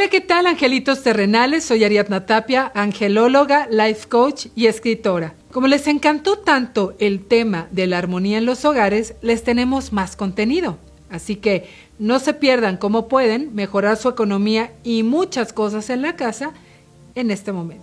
Hola, ¿qué tal, angelitos terrenales? Soy Ariadna Tapia, angelóloga, life coach y escritora. Como les encantó tanto el tema de la armonía en los hogares, les tenemos más contenido. Así que no se pierdan cómo pueden mejorar su economía y muchas cosas en la casa en este momento.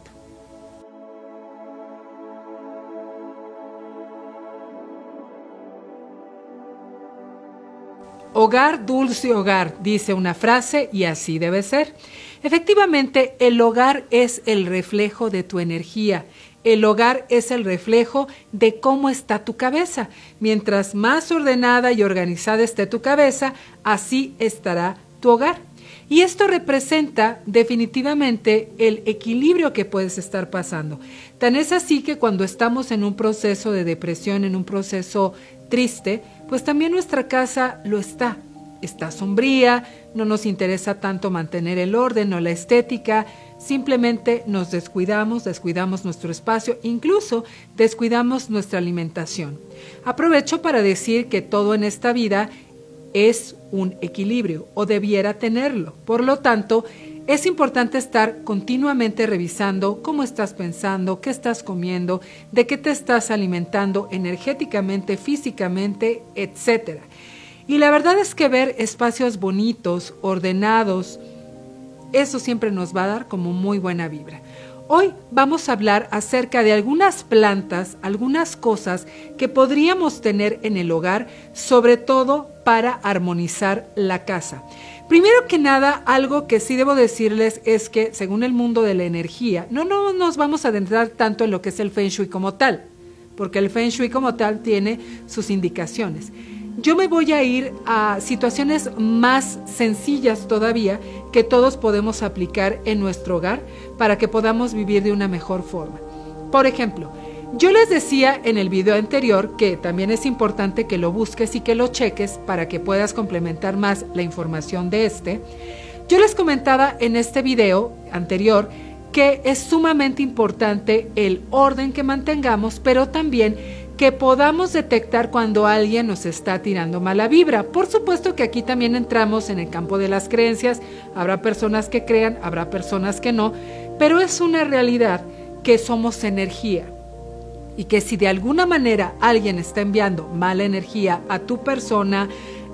Hogar, dulce hogar, dice una frase y así debe ser. Efectivamente, el hogar es el reflejo de tu energía. El hogar es el reflejo de cómo está tu cabeza. Mientras más ordenada y organizada esté tu cabeza, así estará tu hogar. Y esto representa definitivamente el equilibrio que puedes estar pasando. Tan es así que cuando estamos en un proceso de depresión, en un proceso triste, pues también nuestra casa lo está. Está sombría, no nos interesa tanto mantener el orden o la estética, simplemente nos descuidamos nuestro espacio, incluso descuidamos nuestra alimentación. Aprovecho para decir que todo en esta vida es un equilibrio o debiera tenerlo. Por lo tanto, es importante estar continuamente revisando cómo estás pensando, qué estás comiendo, de qué te estás alimentando energéticamente, físicamente, etc. Y la verdad es que ver espacios bonitos, ordenados, eso siempre nos va a dar como muy buena vibra. Hoy vamos a hablar acerca de algunas plantas, algunas cosas que podríamos tener en el hogar, sobre todo para armonizar la casa. Primero que nada, algo que sí debo decirles es que según el mundo de la energía, no nos vamos a adentrar tanto en lo que es el Feng Shui como tal, porque el Feng Shui como tal tiene sus indicaciones. Yo me voy a ir a situaciones más sencillas todavía que todos podemos aplicar en nuestro hogar para que podamos vivir de una mejor forma. Por ejemplo, yo les decía en el video anterior que también es importante que lo busques y que lo cheques para que puedas complementar más la información de este. Yo les comentaba en este video anterior que es sumamente importante el orden que mantengamos, pero también que podamos detectar cuando alguien nos está tirando mala vibra. Por supuesto que aquí también entramos en el campo de las creencias. Habrá personas que crean, habrá personas que no, pero es una realidad que somos energía y que si de alguna manera alguien está enviando mala energía a tu persona,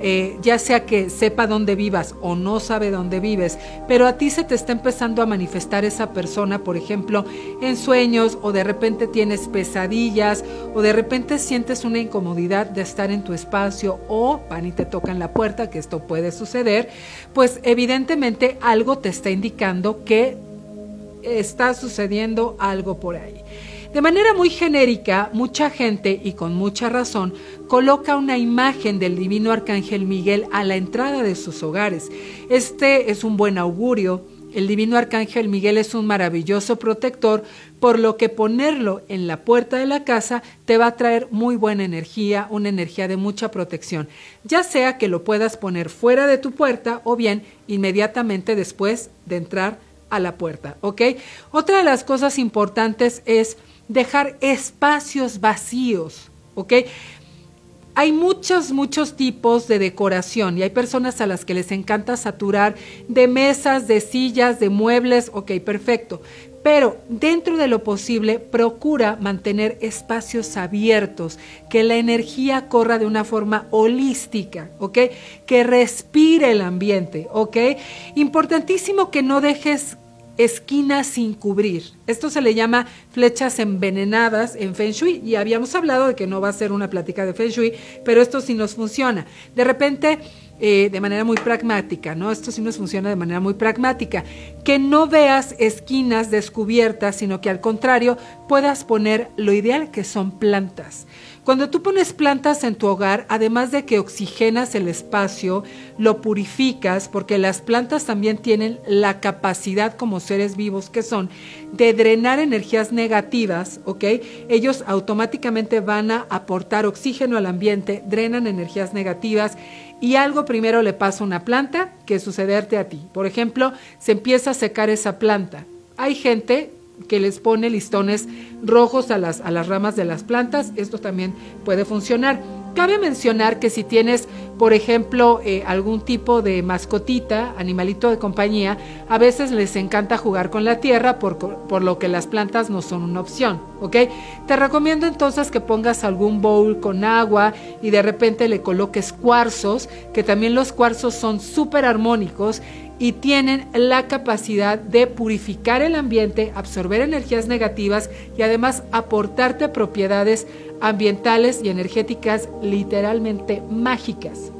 ya sea que sepa dónde vivas o no sabe dónde vives, pero a ti se te está empezando a manifestar esa persona, por ejemplo, en sueños, o de repente tienes pesadillas, o de repente sientes una incomodidad de estar en tu espacio, o van y te tocan la puerta, que esto puede suceder, pues evidentemente algo te está indicando que está sucediendo algo por ahí. De manera muy genérica, mucha gente, y con mucha razón, coloca una imagen del divino arcángel Miguel a la entrada de sus hogares. Este es un buen augurio. El divino arcángel Miguel es un maravilloso protector, por lo que ponerlo en la puerta de la casa te va a traer muy buena energía, una energía de mucha protección. Ya sea que lo puedas poner fuera de tu puerta o bien inmediatamente después de entrar a la puerta, ¿ok? Otra de las cosas importantes es dejar espacios vacíos, ¿ok? Hay muchos tipos de decoración y hay personas a las que les encanta saturar de mesas, de sillas, de muebles, ok, perfecto. Pero dentro de lo posible, procura mantener espacios abiertos, que la energía corra de una forma holística, ¿ok? Que respire el ambiente, ¿ok? Importantísimo que no dejes esquinas sin cubrir. Esto se le llama flechas envenenadas en Feng Shui y habíamos hablado de que no va a ser una plática de Feng Shui, pero esto sí nos funciona. De repente, de manera muy pragmática, ¿no? Esto sí nos funciona de manera muy pragmática. Que no veas esquinas descubiertas, sino que al contrario puedas poner lo ideal, que son plantas. Cuando tú pones plantas en tu hogar, además de que oxigenas el espacio, lo purificas, porque las plantas también tienen la capacidad, como seres vivos que son, de drenar energías negativas, ¿ok? Ellos automáticamente van a aportar oxígeno al ambiente, drenan energías negativas, y algo primero le pasa a una planta que sucederte a ti. Por ejemplo, se empieza a secar esa planta. Hay gente que les pone listones rojos a las ramas de las plantas. Esto también puede funcionar. Cabe mencionar que si tienes por ejemplo, algún tipo de mascotita, animalito de compañía, a veces les encanta jugar con la tierra, por lo que las plantas no son una opción, ¿ok? Te recomiendo entonces que pongas algún bowl con agua y de repente le coloques cuarzos, que también los cuarzos son súper armónicos y tienen la capacidad de purificar el ambiente, absorber energías negativas y además aportarte propiedades ambientales y energéticas literalmente mágicas.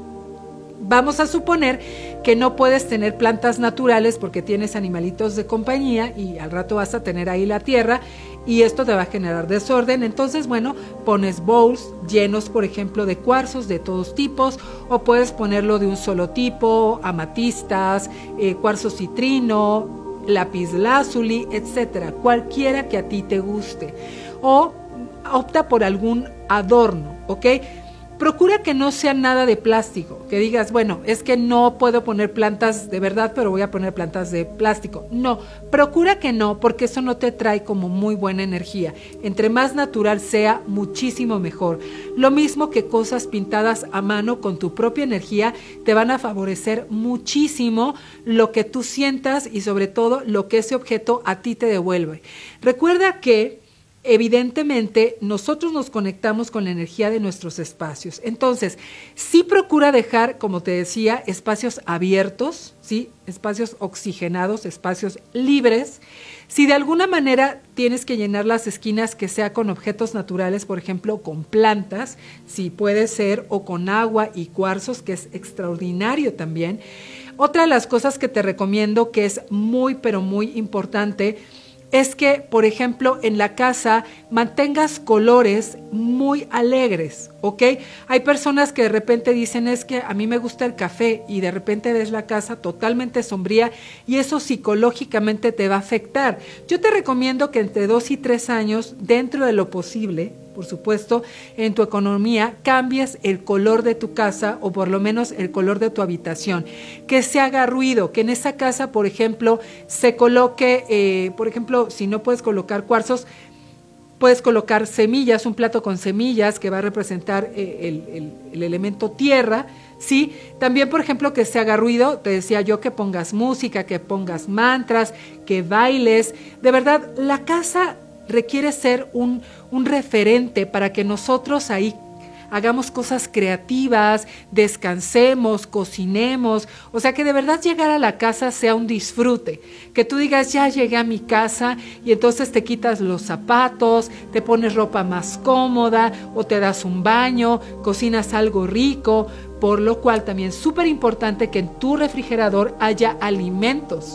Vamos a suponer que no puedes tener plantas naturales porque tienes animalitos de compañía y al rato vas a tener ahí la tierra y esto te va a generar desorden. Entonces, bueno, pones bowls llenos, por ejemplo, de cuarzos de todos tipos, o puedes ponerlo de un solo tipo, amatistas, cuarzo citrino, lapislázuli, etcétera, cualquiera que a ti te guste. O opta por algún adorno, ¿ok? Procura que no sea nada de plástico, que digas, bueno, es que no puedo poner plantas de verdad, pero voy a poner plantas de plástico. No, procura que no, porque eso no te trae como muy buena energía. Entre más natural sea, muchísimo mejor. Lo mismo que cosas pintadas a mano con tu propia energía, te van a favorecer muchísimo lo que tú sientas y sobre todo lo que ese objeto a ti te devuelve. Recuerda que evidentemente nosotros nos conectamos con la energía de nuestros espacios. Entonces, sí procura dejar, como te decía, espacios abiertos, ¿sí? Espacios oxigenados, espacios libres. Si de alguna manera tienes que llenar las esquinas, que sea con objetos naturales, por ejemplo, con plantas, sí puede ser, o con agua y cuarzos, que es extraordinario también. Otra de las cosas que te recomiendo, que es muy, pero muy importante, es que, por ejemplo, en la casa mantengas colores muy alegres, ¿ok? Hay personas que de repente dicen, es que a mí me gusta el café, y de repente ves la casa totalmente sombría y eso psicológicamente te va a afectar. Yo te recomiendo que entre 2 y 3 años, dentro de lo posible, por supuesto, en tu economía, cambies el color de tu casa, o por lo menos el color de tu habitación, que se haga ruido, que en esa casa, por ejemplo, se coloque, por ejemplo, si no puedes colocar cuarzos, puedes colocar semillas, un plato con semillas que va a representar el elemento tierra, ¿sí? También, por ejemplo, que se haga ruido, te decía yo, que pongas música, que pongas mantras, que bailes. De verdad, la casa requiere ser un referente para que nosotros ahí hagamos cosas creativas, descansemos, cocinemos, o sea, que de verdad llegar a la casa sea un disfrute, que tú digas, ya llegué a mi casa, y entonces te quitas los zapatos, te pones ropa más cómoda, o te das un baño, cocinas algo rico, por lo cual también súper importante que en tu refrigerador haya alimentos.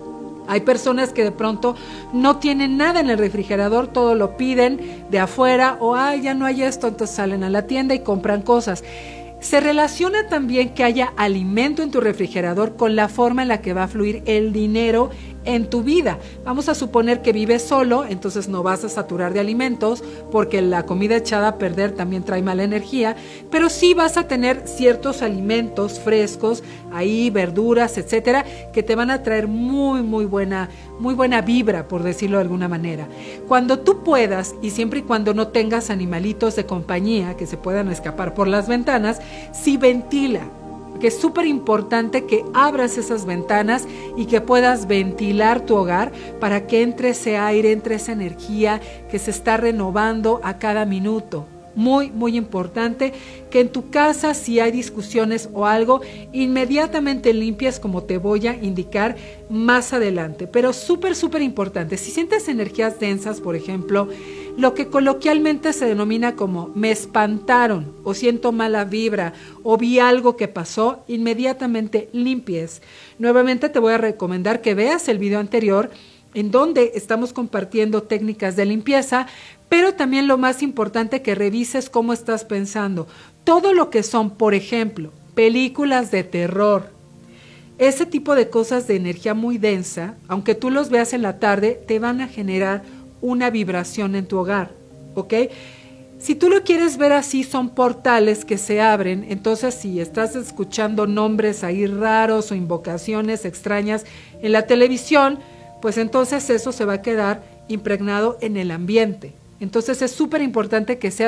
Hay personas que de pronto no tienen nada en el refrigerador, todo lo piden de afuera, o ya no hay esto, entonces salen a la tienda y compran cosas. Se relaciona también que haya alimento en tu refrigerador con la forma en la que va a fluir el dinero en tu vida. Vamos a suponer que vives solo, entonces no vas a saturar de alimentos, porque la comida echada a perder también trae mala energía, pero sí vas a tener ciertos alimentos frescos, ahí verduras, etcétera, que te van a traer muy buena vibra, por decirlo de alguna manera. Cuando tú puedas, y siempre y cuando no tengas animalitos de compañía que se puedan escapar por las ventanas, sí ventila, que es súper importante que abras esas ventanas y que puedas ventilar tu hogar para que entre ese aire, entre esa energía que se está renovando a cada minuto. Muy importante que en tu casa, si hay discusiones o algo, inmediatamente limpies, como te voy a indicar más adelante. Pero súper importante, si sientes energías densas, por ejemplo, lo que coloquialmente se denomina como me espantaron, o siento mala vibra, o vi algo que pasó, inmediatamente limpies. Nuevamente te voy a recomendar que veas el video anterior, en donde estamos compartiendo técnicas de limpieza, pero también lo más importante, que revises cómo estás pensando. Todo lo que son, por ejemplo, películas de terror, ese tipo de cosas de energía muy densa, aunque tú los veas en la tarde, te van a generar una vibración en tu hogar, ¿ok? Si tú lo quieres ver así, son portales que se abren. Entonces, si estás escuchando nombres ahí raros o invocaciones extrañas en la televisión, pues entonces eso se va a quedar impregnado en el ambiente. Entonces es súper importante que seas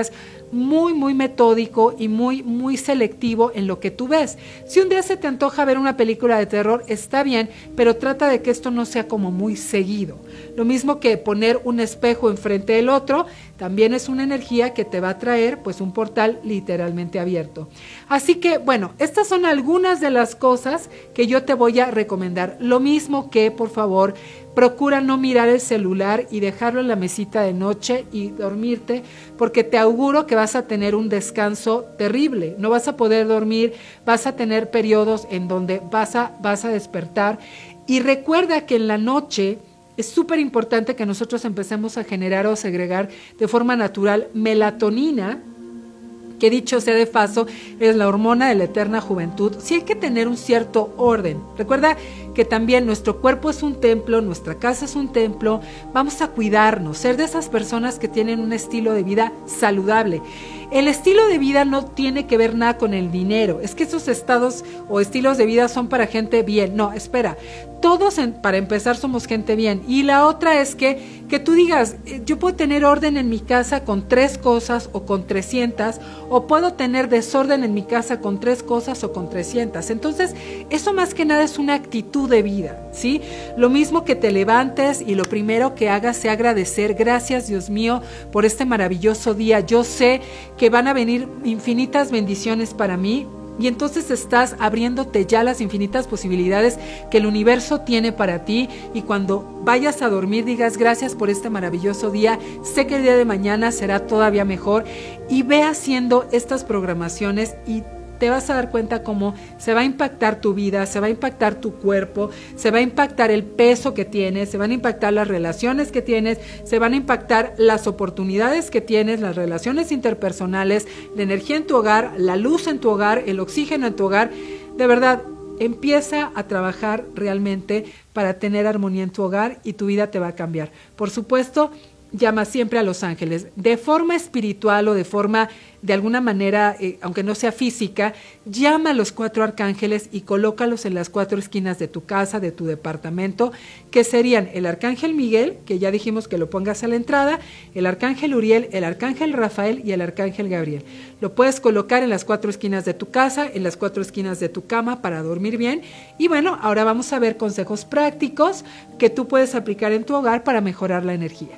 muy metódico y muy selectivo en lo que tú ves. Si un día se te antoja ver una película de terror, está bien, pero trata de que esto no sea como muy seguido. Lo mismo que poner un espejo enfrente del otro, también es una energía que te va a traer pues un portal literalmente abierto. Así que bueno, estas son algunas de las cosas que yo te voy a recomendar. Lo mismo que, por favor, procura no mirar el celular y dejarlo en la mesita de noche y dormirte, porque te auguro que vas a tener un descanso terrible. No vas a poder dormir, vas a tener periodos en donde vas a despertar. Y recuerda que en la noche es súper importante que nosotros empecemos a generar o segregar de forma natural melatonina, que dicho sea de paso, es la hormona de la eterna juventud. Sí hay que tener un cierto orden. Recuerda que también nuestro cuerpo es un templo, nuestra casa es un templo. Vamos a cuidarnos, ser de esas personas que tienen un estilo de vida saludable. El estilo de vida no tiene que ver nada con el dinero. Es que esos estados o estilos de vida son para gente bien. No, espera. Todos, para empezar, somos gente bien. Y la otra es que tú digas, yo puedo tener orden en mi casa con 3 cosas o con 300, o puedo tener desorden en mi casa con 3 cosas o con 300. Entonces, eso más que nada es una actitud de vida, ¿sí? Lo mismo que te levantes y lo primero que hagas sea agradecer. Gracias, Dios mío, por este maravilloso día. Yo sé que van a venir infinitas bendiciones para mí. Y entonces estás abriéndote ya las infinitas posibilidades que el universo tiene para ti, y cuando vayas a dormir digas gracias por este maravilloso día, sé que el día de mañana será todavía mejor, y ve haciendo estas programaciones y te vas a dar cuenta cómo se va a impactar tu vida, se va a impactar tu cuerpo, se va a impactar el peso que tienes, se van a impactar las relaciones que tienes, se van a impactar las oportunidades que tienes, las relaciones interpersonales, la energía en tu hogar, la luz en tu hogar, el oxígeno en tu hogar. De verdad, empieza a trabajar realmente para tener armonía en tu hogar y tu vida te va a cambiar. Por supuesto, llama siempre a los ángeles, de forma espiritual o de forma, de alguna manera, aunque no sea física, llama a los 4 arcángeles y colócalos en las 4 esquinas de tu casa, de tu departamento, que serían el arcángel Miguel, que ya dijimos que lo pongas a la entrada, el arcángel Uriel, el arcángel Rafael y el arcángel Gabriel. Lo puedes colocar en las 4 esquinas de tu casa, en las 4 esquinas de tu cama para dormir bien. Y bueno, ahora vamos a ver consejos prácticos que tú puedes aplicar en tu hogar para mejorar la energía.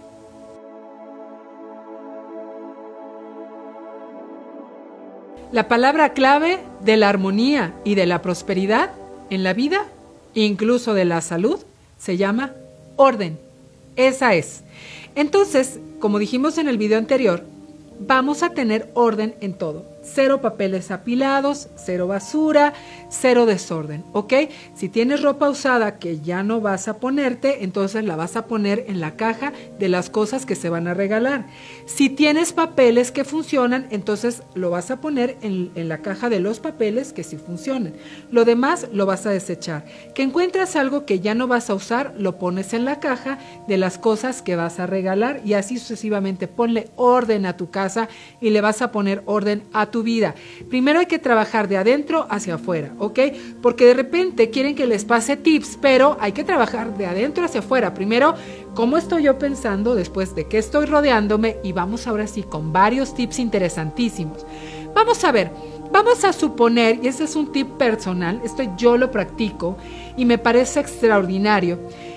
La palabra clave de la armonía y de la prosperidad en la vida, incluso de la salud, se llama orden. Esa es. Entonces, como dijimos en el video anterior, vamos a tener orden en todo. 0 papeles apilados, 0 basura, 0 desorden, ¿ok? Si tienes ropa usada que ya no vas a ponerte, entonces la vas a poner en la caja de las cosas que se van a regalar. Si tienes papeles que funcionan, entonces lo vas a poner en la caja de los papeles que sí funcionan. Lo demás lo vas a desechar. Que encuentras algo que ya no vas a usar, lo pones en la caja de las cosas que vas a regalar, y así sucesivamente. Ponle orden a tu casa y le vas a poner orden a tu vida. Primero hay que trabajar de adentro hacia afuera, ¿ok? Porque de repente quieren que les pase tips, pero hay que trabajar de adentro hacia afuera. Primero, ¿cómo estoy yo pensando? Después, ¿de qué estoy rodeándome? Y vamos ahora sí con varios tips interesantísimos. Vamos a ver, vamos a suponer, y ese es un tip personal, esto yo lo practico y me parece extraordinario.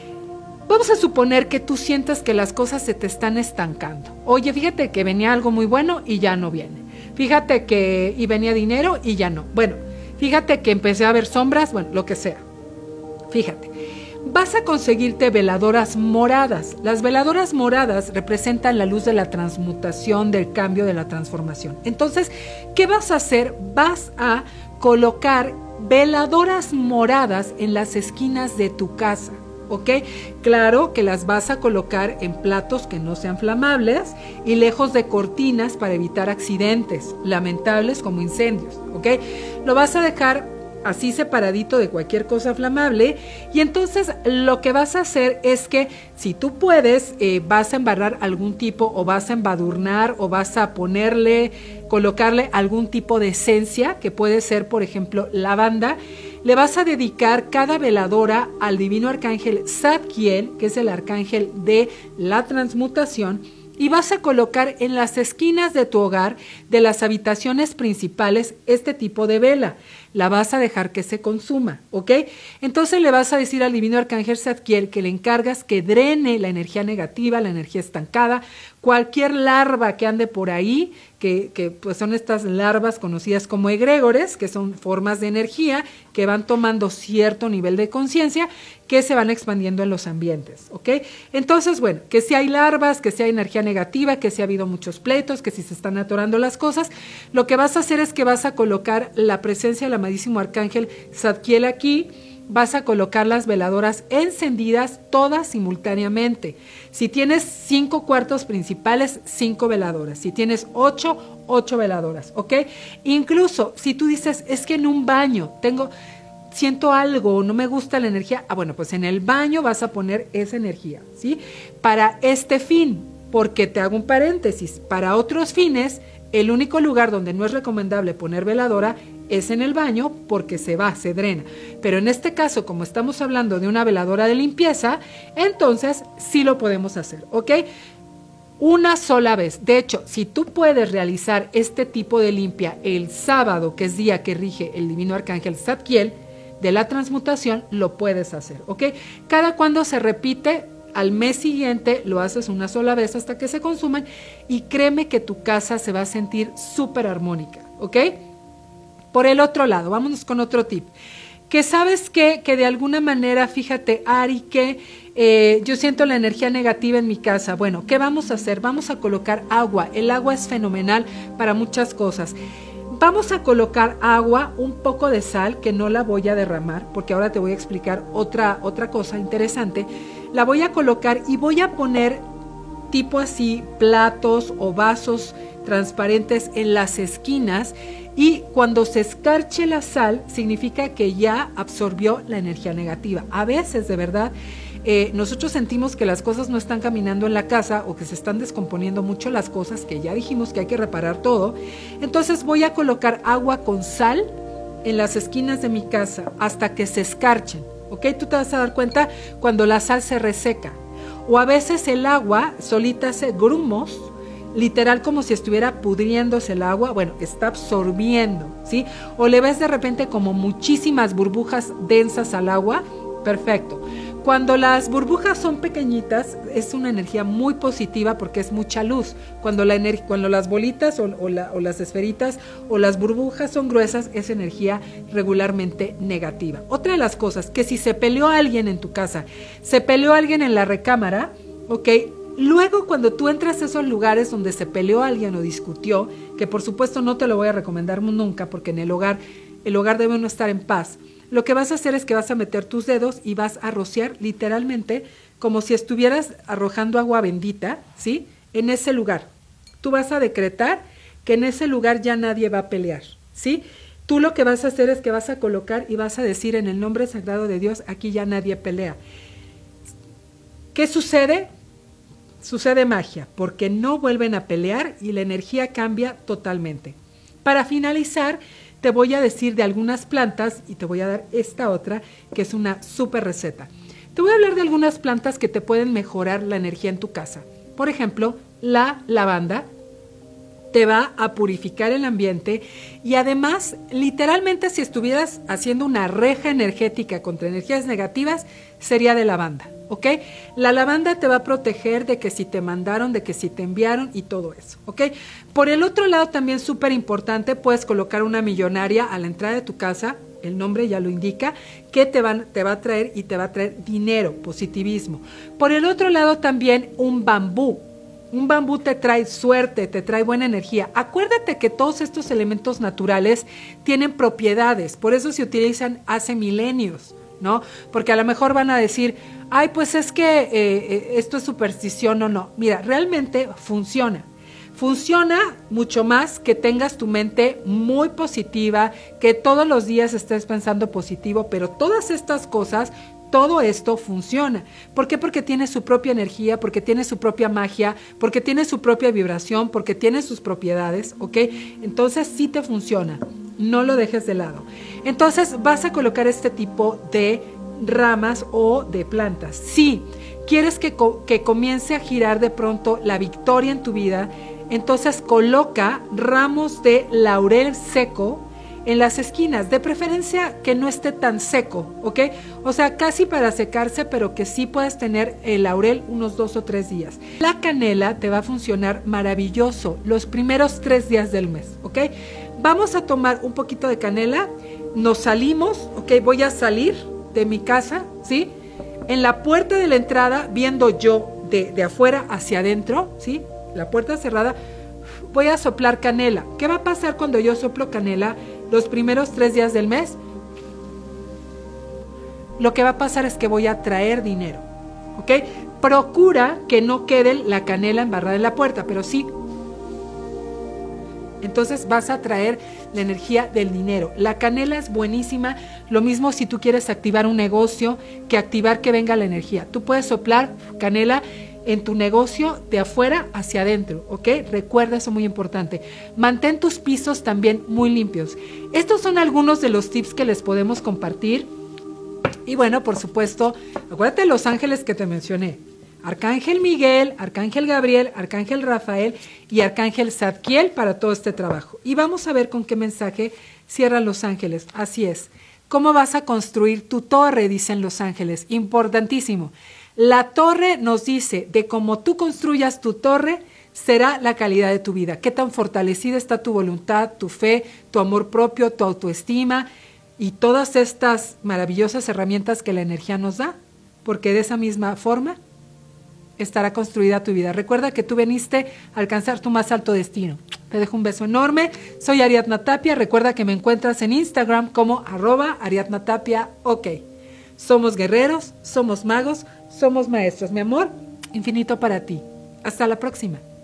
Vamos a suponer que tú sientas que las cosas se te están estancando. Oye, fíjate que venía algo muy bueno y ya no viene. Fíjate que y venía dinero y ya no. Bueno, fíjate que empecé a ver sombras, bueno, lo que sea. Fíjate, vas a conseguirte veladoras moradas. Las veladoras moradas representan la luz de la transmutación, del cambio, de la transformación. Entonces, ¿qué vas a hacer? Vas a colocar veladoras moradas en las esquinas de tu casa. ¿Ok? Claro que las vas a colocar en platos que no sean flamables y lejos de cortinas para evitar accidentes lamentables como incendios. ¿Ok? Lo vas a dejar así separadito de cualquier cosa flamable, y entonces lo que vas a hacer es que si tú puedes, vas a embarrar algún tipo, o vas a embadurnar, o vas a colocarle algún tipo de esencia, que puede ser, por ejemplo, lavanda. Le vas a dedicar cada veladora al divino arcángel Zadkiel, que es el arcángel de la transmutación, y vas a colocar en las esquinas de tu hogar, de las habitaciones principales, este tipo de vela. La vas a dejar que se consuma, ¿ok? Entonces le vas a decir al divino arcángel Zadkiel que le encargas que drene la energía negativa, la energía estancada, cualquier larva que ande por ahí, que pues son estas larvas conocidas como egregores, que son formas de energía que van tomando cierto nivel de conciencia, que se van expandiendo en los ambientes, ¿ok? Entonces, bueno, que si hay larvas, que si hay energía negativa, que si ha habido muchos pleitos, que si se están atorando las cosas, lo que vas a hacer es que vas a colocar la presencia del amadísimo arcángel Zadkiel aquí, vas a colocar las veladoras encendidas todas simultáneamente. Si tienes 5 cuartos principales, 5 veladoras. Si tienes 8, 8 veladoras, ¿ok? Incluso si tú dices, es que en un baño siento algo, no me gusta la energía, bueno, pues en el baño vas a poner esa energía, ¿sí? Para este fin, porque te hago un paréntesis, para otros fines, el único lugar donde no es recomendable poner veladora es en el baño porque se drena. Pero en este caso, como estamos hablando de una veladora de limpieza, entonces sí lo podemos hacer, ¿ok? Una sola vez. De hecho, si tú puedes realizar este tipo de limpia el sábado, que es día que rige el divino arcángel Zadkiel de la transmutación, lo puedes hacer, ¿ok? Cada cuando se repite, al mes siguiente lo haces una sola vez hasta que se consuman y créeme que tu casa se va a sentir súper armónica, ¿ok? Por el otro lado, vámonos con otro tip. Que sabes que de alguna manera, fíjate, Ari, que yo siento la energía negativa en mi casa. Bueno, ¿qué vamos a hacer? Vamos a colocar agua. El agua es fenomenal para muchas cosas. Vamos a colocar agua, un poco de sal, que no la voy a derramar, porque ahora te voy a explicar otra cosa interesante. La voy a colocar y voy a poner tipo así platos o vasos transparentes en las esquinas, y cuando se escarche la sal significa que ya absorbió la energía negativa. A veces, de verdad, nosotros sentimos que las cosas no están caminando en la casa o que se están descomponiendo mucho las cosas, que ya dijimos que hay que reparar todo. Entonces voy a colocar agua con sal en las esquinas de mi casa hasta que se escarchen, ¿ok? Tú te vas a dar cuenta cuando la sal se reseca. O a veces el agua solita hace grumos, literal como si estuviera pudriéndose el agua, bueno, está absorbiendo, ¿sí? O le ves de repente como muchísimas burbujas densas al agua, perfecto. Cuando las burbujas son pequeñitas, es una energía muy positiva porque es mucha luz. Cuando las bolitas o las esferitas o las burbujas son gruesas, es energía regularmente negativa. Otra de las cosas, que si se peleó alguien en tu casa, se peleó alguien en la recámara, ¿ok? Luego, cuando tú entras a esos lugares donde se peleó alguien o discutió, que por supuesto no te lo voy a recomendar nunca porque en el hogar debe uno estar en paz, lo que vas a hacer es que vas a meter tus dedos y vas a rociar literalmente como si estuvieras arrojando agua bendita, ¿sí? En ese lugar. Tú vas a decretar que en ese lugar ya nadie va a pelear, ¿sí? Tú lo que vas a hacer es que vas a colocar y vas a decir en el nombre sagrado de Dios, aquí ya nadie pelea. ¿Qué sucede? Sucede magia, porque no vuelven a pelear y la energía cambia totalmente. Para finalizar, te voy a decir de algunas plantas y te voy a dar esta otra, que es una súper receta. Te voy a hablar de algunas plantas que te pueden mejorar la energía en tu casa. Por ejemplo, la lavanda te va a purificar el ambiente y además, literalmente, si estuvieras haciendo una reja energética contra energías negativas, sería de lavanda. ¿Ok? La lavanda te va a proteger de que si te mandaron, de que si te enviaron y todo eso, ¿ok? Por el otro lado, también súper importante, puedes colocar una millonaria a la entrada de tu casa, el nombre ya lo indica, que te va a traer y te va a traer dinero, positivismo. Por el otro lado, también un bambú. Un bambú te trae suerte, te trae buena energía. Acuérdate que todos estos elementos naturales tienen propiedades, por eso se utilizan hace milenios, ¿no? Porque a lo mejor van a decir, ay, pues es que esto es superstición o no. Mira, realmente funciona. Funciona mucho más que tengas tu mente muy positiva, que todos los días estés pensando positivo, pero todas estas cosas, todo esto funciona. ¿Por qué? Porque tiene su propia energía, porque tiene su propia magia, porque tiene su propia vibración, porque tiene sus propiedades, ¿ok? Entonces sí te funciona. No lo dejes de lado. Entonces vas a colocar este tipo de ramas o de plantas. Sí, quieres que comience a girar de pronto la victoria en tu vida, entonces coloca ramos de laurel seco en las esquinas, de preferencia que no esté tan seco, ¿ok? O sea, casi para secarse, pero que sí puedas tener el laurel unos 2 o 3 días. La canela te va a funcionar maravilloso los primeros 3 días del mes, ¿ok? Vamos a tomar un poquito de canela, nos salimos, ¿ok? Voy a salir de mi casa, ¿sí? En la puerta de la entrada, viendo yo de afuera hacia adentro, ¿sí? La puerta cerrada, voy a soplar canela. ¿Qué va a pasar cuando yo soplo canela los primeros 3 días del mes? Lo que va a pasar es que voy a traer dinero, ¿ok? Procura que no quede la canela embarrada en la puerta, pero sí. Entonces vas a traer la energía del dinero. La canela es buenísima, lo mismo si tú quieres activar un negocio que activar que venga la energía. Tú puedes soplar canela en tu negocio de afuera hacia adentro, ¿ok? Recuerda eso, muy importante. Mantén tus pisos también muy limpios. Estos son algunos de los tips que les podemos compartir. Y bueno, por supuesto, acuérdate de los ángeles que te mencioné. Arcángel Miguel, Arcángel Gabriel, Arcángel Rafael y Arcángel Zadkiel para todo este trabajo. Y vamos a ver con qué mensaje cierran los ángeles. Así es. ¿Cómo vas a construir tu torre? Dicen los ángeles. Importantísimo. La torre nos dice de cómo tú construyas tu torre será la calidad de tu vida. Qué tan fortalecida está tu voluntad, tu fe, tu amor propio, tu autoestima y todas estas maravillosas herramientas que la energía nos da. Porque de esa misma forma estará construida tu vida. Recuerda que tú veniste a alcanzar tu más alto destino. Te dejo un beso enorme. Soy Ariadna Tapia. Recuerda que me encuentras en Instagram como @AriadnaTapia. Ok. Somos guerreros, somos magos, somos maestros. Mi amor, infinito para ti. Hasta la próxima.